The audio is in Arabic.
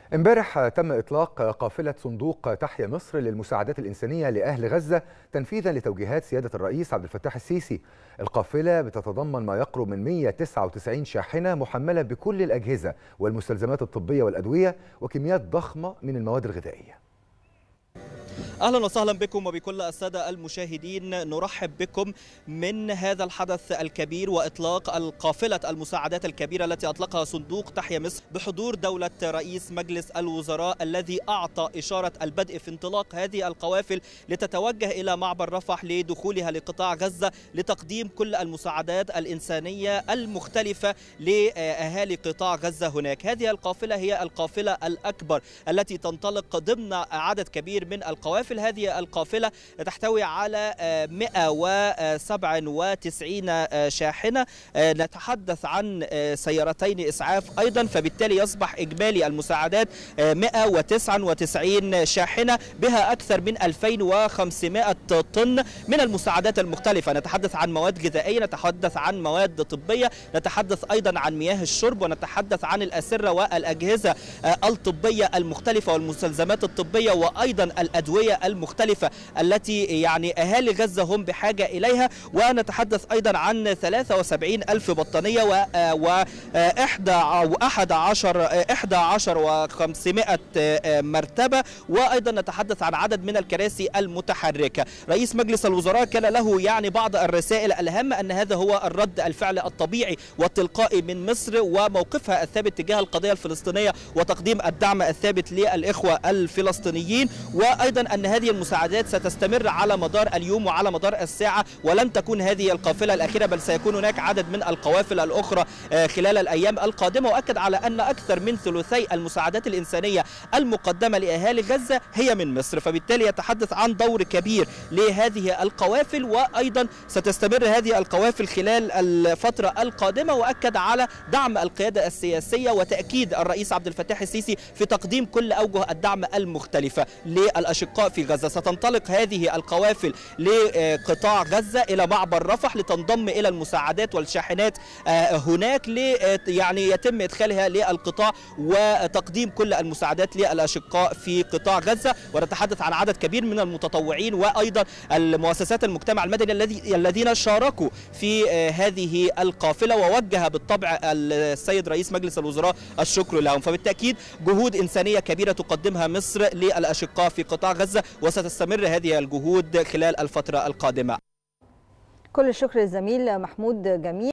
امبارح تم إطلاق قافلة صندوق تحيا مصر للمساعدات الإنسانية لأهل غزة تنفيذا لتوجيهات سيادة الرئيس عبد الفتاح السيسي. القافلة بتتضمن ما يقرب من 199 شاحنة محملة بكل الأجهزة والمستلزمات الطبية والأدوية وكميات ضخمة من المواد الغذائية. أهلا وسهلا بكم وبكل السادة المشاهدين، نرحب بكم من هذا الحدث الكبير وإطلاق القافلة المساعدات الكبيرة التي أطلقها صندوق تحيا مصر بحضور دولة رئيس مجلس الوزراء الذي أعطى إشارة البدء في انطلاق هذه القوافل لتتوجه إلى معبر رفح لدخولها لقطاع غزة لتقديم كل المساعدات الإنسانية المختلفة لأهالي قطاع غزة هناك. هذه القافلة هي القافلة الأكبر التي تنطلق ضمن عدد كبير من القوافل. هذه القافلة تحتوي على 197 شاحنة، نتحدث عن سيارتين إسعاف أيضا، فبالتالي يصبح إجمالي المساعدات 199 شاحنة بها أكثر من 2500 طن من المساعدات المختلفة. نتحدث عن مواد غذائية، نتحدث عن مواد طبية، نتحدث أيضا عن مياه الشرب، ونتحدث عن الأسرة والأجهزة الطبية المختلفة والمستلزمات الطبية وأيضا الأدوية المختلفة التي يعني أهالي غزة هم بحاجة إليها. ونتحدث أيضا عن 73 ألف بطانية و 11,500 مرتبة، وأيضا نتحدث عن عدد من الكراسي المتحركة. رئيس مجلس الوزراء كان له يعني بعض الرسائل الهامة أن هذا هو الرد الفعل الطبيعي والتلقائي من مصر وموقفها الثابت تجاه القضية الفلسطينية وتقديم الدعم الثابت للإخوة الفلسطينيين، وأيضا أن هذه المساعدات ستستمر على مدار اليوم وعلى مدار الساعة، ولن تكون هذه القافلة الأخيرة بل سيكون هناك عدد من القوافل الأخرى خلال الأيام القادمة. وأكد على أن أكثر من ثلثي المساعدات الإنسانية المقدمة لأهالي غزة هي من مصر، فبالتالي يتحدث عن دور كبير لهذه القوافل، وأيضا ستستمر هذه القوافل خلال الفترة القادمة. وأكد على دعم القيادة السياسية وتأكيد الرئيس عبد الفتاح السيسي في تقديم كل أوجه الدعم المختلفة للأشقاء في غزة. ستنطلق هذه القوافل لقطاع غزة إلى معبر رفح لتنضم إلى المساعدات والشاحنات هناك يعني يتم إدخالها للقطاع وتقديم كل المساعدات للأشقاء في قطاع غزة. ونتحدث عن عدد كبير من المتطوعين وأيضا المؤسسات المجتمع المدني الذين شاركوا في هذه القافلة، ووجه بالطبع السيد رئيس مجلس الوزراء الشكر لهم. فبالتأكيد جهود إنسانية كبيرة تقدمها مصر للأشقاء في قطاع غزة، وستستمر هذه الجهود خلال الفترة القادمة. كل الشكر للزميل محمود جميل.